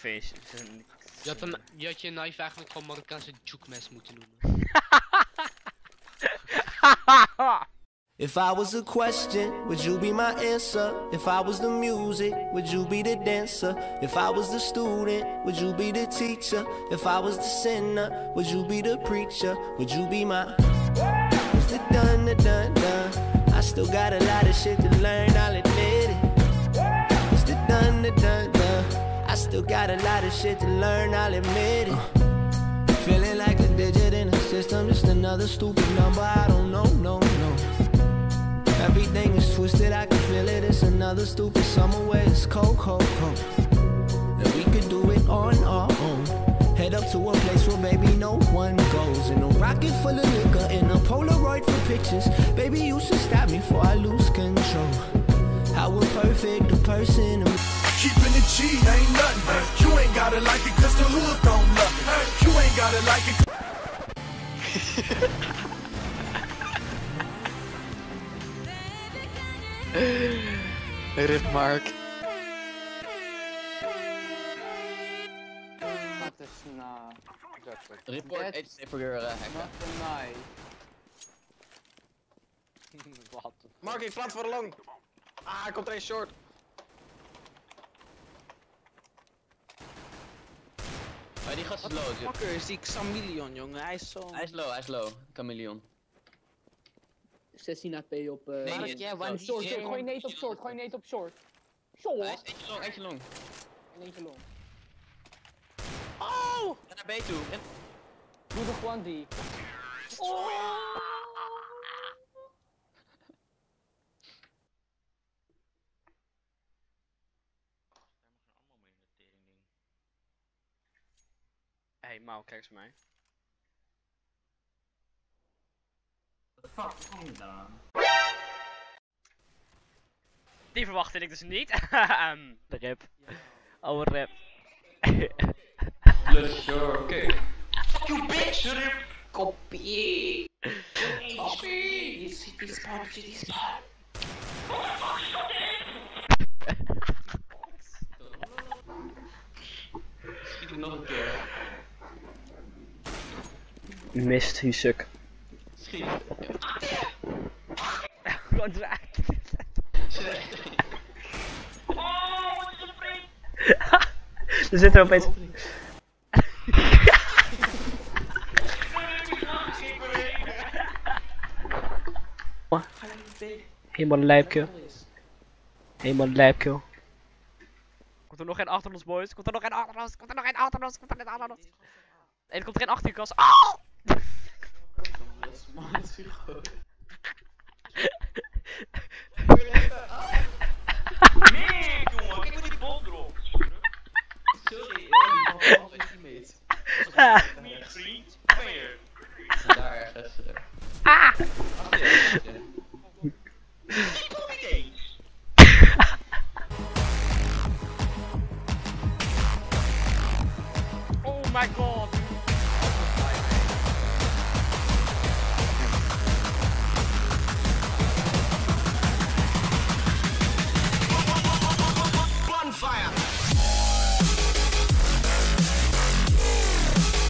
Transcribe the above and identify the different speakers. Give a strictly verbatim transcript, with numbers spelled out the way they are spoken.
Speaker 1: Face.
Speaker 2: Je had, hem, je had je knife eigenlijk gewoon Marokkaanse jukmes moeten noemen.
Speaker 3: If I was a question, would you be my answer? If I was the music, would you be the dancer? If I was the student, would you be the teacher? If I was the sinner, would you be the preacher? Would you be my... It's the done, the done, done. I still got a lot of shit to learn, I'll admit it. It's the done, the done, done. I still got a lot of shit to learn, I'll admit it. Uh, feeling like a digit in a system, just another stupid number, I don't know, no, no. Everything is twisted, I can feel it, it's another stupid summer where it's cold, cold, cold. And we could do it on our own. Head up to a place where baby no one goes. In a rocket full of liquor, in a Polaroid for pictures. Baby you should stop me before I lose control. How imperfect a person am.
Speaker 4: Keeping it G ain't nothing. You ain't gotta like it cause the hood don't love it. You ain't gotta like it.
Speaker 5: Rip Mark.
Speaker 6: Dat is na.
Speaker 5: Report H D voor je hacken.
Speaker 6: Wat een nice. Wat?
Speaker 5: Mark, ik plant voor de long. Ah, er komt er een short. Maar die gast is low.
Speaker 7: Wat fucker is die Xamilion, jongen? Hij is zo.
Speaker 5: Hij is low, hij is low. Chameleon.
Speaker 6: zestien A P op. Uh...
Speaker 5: Nee,
Speaker 6: maar
Speaker 5: niet.
Speaker 6: ja, one short, short. Gooi neet op short, gooi neet op short. Short?
Speaker 5: Hij is eentje long, eentje long.
Speaker 6: En eentje long.
Speaker 5: Oh! En naar B toe. En...
Speaker 6: Doe er gewoon die. Oh!
Speaker 1: Hey, Mauw, kijk eens naar mij.
Speaker 8: Fuck, wat kom je dan?
Speaker 1: Die verwachtte ik dus niet. De rip. Oh, rip.
Speaker 5: Plus your kick.
Speaker 7: Fuck you bitch! Rip! Kopie! Kopie! Je ziet die spawn, je ziet die spawn.
Speaker 5: Schiet hem nog een keer.
Speaker 1: Mist, u suk.
Speaker 5: Schiet.
Speaker 1: Wat raakt?
Speaker 7: Oh, wat is een vreemd!
Speaker 1: Er zit er opeens. Helemaal een lijpkill. Helemaal een lijpkill. Komt er nog een achter ons, boys? Komt er nog een achter ons? Komt er nog een achter ons? Komt er nog een achter ons? En er komt er een achter je kast. Oh!
Speaker 5: Dat is man, dat is goed.